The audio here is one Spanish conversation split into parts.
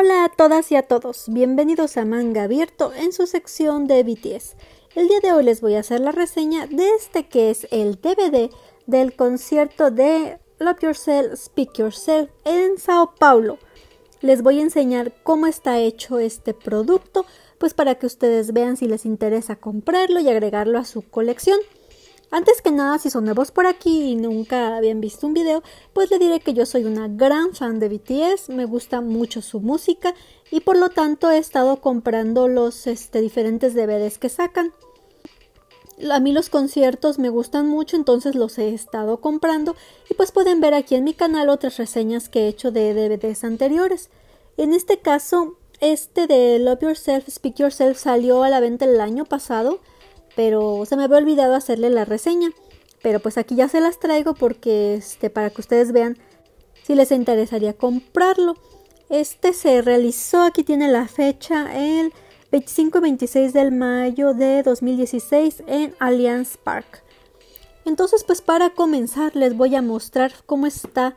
Hola a todas y a todos, bienvenidos a Manga Abierto en su sección de BTS. El día de hoy les voy a hacer la reseña de este que es el DVD del concierto de Love Yourself, Speak Yourself en Sao Paulo. Les voy a enseñar cómo está hecho este producto, pues para que ustedes vean si les interesa comprarlo y agregarlo a su colección. Antes que nada, si son nuevos por aquí y nunca habían visto un video, pues les diré que yo soy una gran fan de BTS, me gusta mucho su música y por lo tanto he estado comprando los diferentes DVDs que sacan. A mí los conciertos me gustan mucho, entonces los he estado comprando y pues pueden ver aquí en mi canal otras reseñas que he hecho de DVDs anteriores. En este caso, este de Love Yourself, Speak Yourself salió a la venta el año pasado, pero se me había olvidado hacerle la reseña. Pero pues aquí ya se las traigo porque para que ustedes vean si les interesaría comprarlo. Este se realizó, aquí tiene la fecha, el 25 y 26 de mayo de 2016 en Allianz Park. Entonces pues para comenzar les voy a mostrar cómo está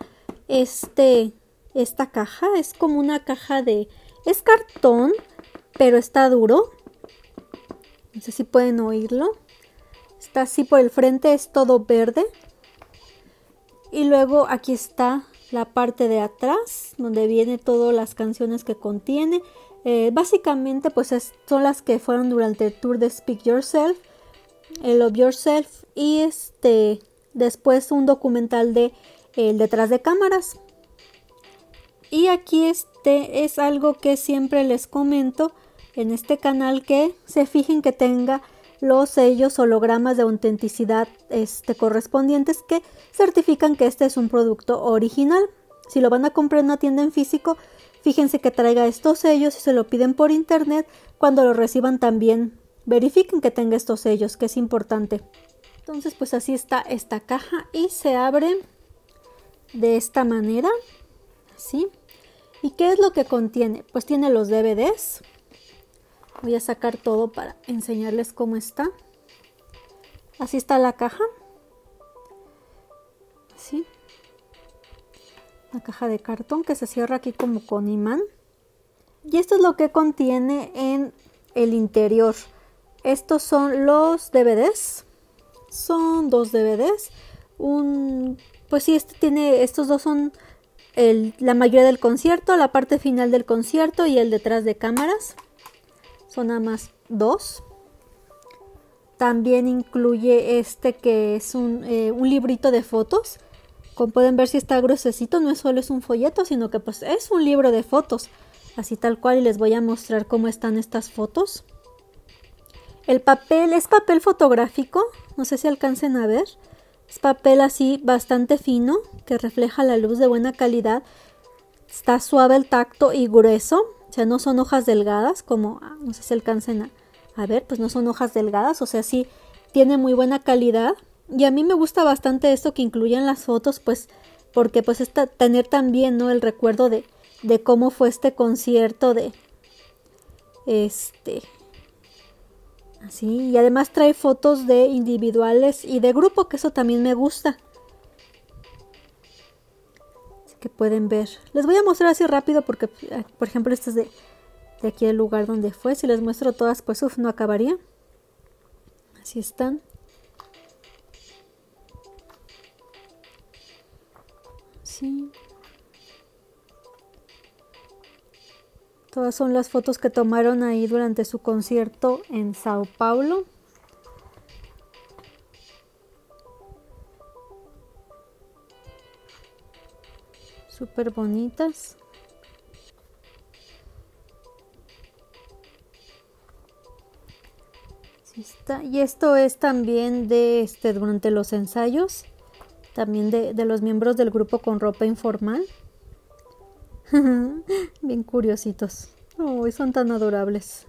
esta caja. Es como una caja es cartón, pero está duro. No sé si pueden oírlo. Está así por el frente, es todo verde. Y luego aquí está la parte de atrás, donde viene todas las canciones que contiene. Básicamente pues son las que fueron durante el tour de Speak Yourself, Love Yourself y después un documental de el detrás de cámaras. Y aquí es algo que siempre les comento en este canal, que se fijen que tenga los sellos hologramas de autenticidad correspondientes que certifican que este es un producto original. Si lo van a comprar en una tienda en físico, fíjense que traiga estos sellos. Si se lo piden por internet, cuando lo reciban también verifiquen que tenga estos sellos, que es importante. Entonces pues así está esta caja y se abre de esta manera, así. ¿Y qué es lo que contiene? Pues tiene los DVDs. Voy a sacar todo para enseñarles cómo está. Así está la caja. Así. Una caja de cartón que se cierra aquí como con imán. Y esto es lo que contiene en el interior. Estos son los DVDs. Son dos DVDs. Pues sí, estos dos son la mayoría del concierto, la parte final del concierto y el detrás de cámaras. Son nada más dos. También incluye que es un librito de fotos. Como pueden ver, si está gruesecito, no es solo un folleto, sino que pues es un libro de fotos. Así tal cual, y les voy a mostrar cómo están estas fotos. El papel es papel fotográfico, no sé si alcancen a ver. Es papel así bastante fino, que refleja la luz de buena calidad. Está suave el tacto y grueso. O sea, no son hojas delgadas, como, no sé si alcancen a ver, pues no son hojas delgadas, o sea, sí tiene muy buena calidad. Y a mí me gusta bastante esto que incluyen las fotos, pues, porque pues tener también, ¿no?, el recuerdo de cómo fue este concierto así. Y además trae fotos de individuales y de grupo, que eso también me gusta. Que pueden ver. Les voy a mostrar así rápido porque, por ejemplo, este es de aquí el lugar donde fue. Si les muestro todas, pues no acabaría. Así están. Sí. Todas son las fotos que tomaron ahí durante su concierto en Sao Paulo. Súper bonitas. Así está. Y esto es también de durante los ensayos. También de los miembros del grupo con ropa informal. Bien curiositos. Oh, son tan adorables.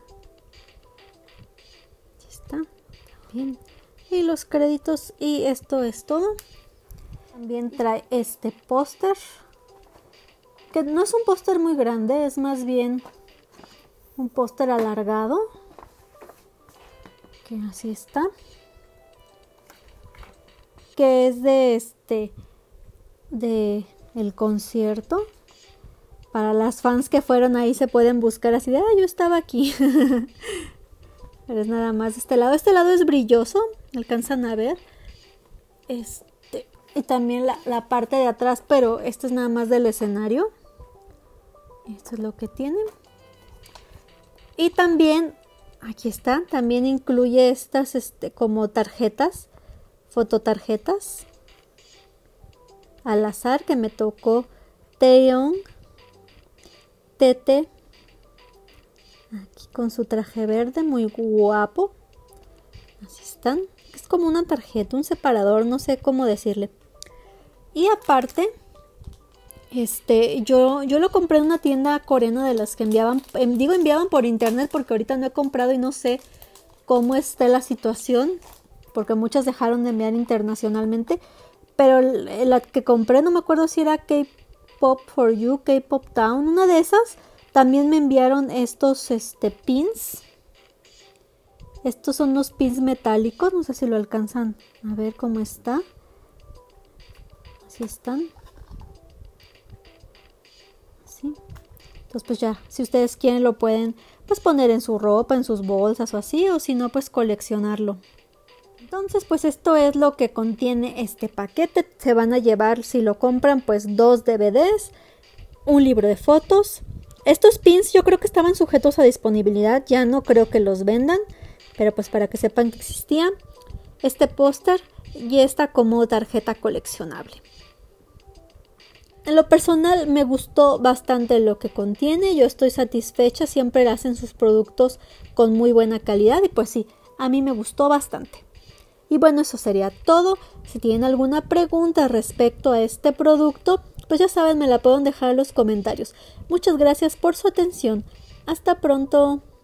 Así está. También. Y los créditos. Y esto es todo. También trae este póster, que no es un póster muy grande, es más bien un póster alargado, que así está, que es de el concierto. Para las fans que fueron ahí se pueden buscar así de, yo estaba aquí. Pero es nada más de este lado. Este lado es brilloso, alcanzan a ver. Y también la parte de atrás, pero esto es nada más del escenario. Esto es lo que tiene. Y también, aquí está, también incluye estas como tarjetas, fototarjetas. Al azar que me tocó Taeyong, Tete, aquí con su traje verde, muy guapo. Así están. Es como una tarjeta, un separador, no sé cómo decirle. Y aparte, yo lo compré en una tienda coreana de las que enviaban por internet porque ahorita no he comprado y no sé cómo está la situación, porque muchas dejaron de enviar internacionalmente. Pero la que compré, no me acuerdo si era K-Pop for You, K-Pop Town, una de esas. También me enviaron estos pins. Estos son unos pins metálicos, no sé si lo alcanzan a ver cómo está. Así están. Así. Entonces pues ya, si ustedes quieren lo pueden pues poner en su ropa, en sus bolsas o así, o si no pues coleccionarlo. Entonces pues esto es lo que contiene este paquete. Se van a llevar, si lo compran, pues 2 DVDs, un libro de fotos. Estos pins yo creo que estaban sujetos a disponibilidad, ya no creo que los vendan, pero pues para que sepan que existían. Este póster y esta como tarjeta coleccionable. En lo personal me gustó bastante lo que contiene, yo estoy satisfecha, siempre hacen sus productos con muy buena calidad y pues sí, a mí me gustó bastante. Y bueno, eso sería todo. Si tienen alguna pregunta respecto a este producto, pues ya saben, me la pueden dejar en los comentarios. Muchas gracias por su atención. Hasta pronto.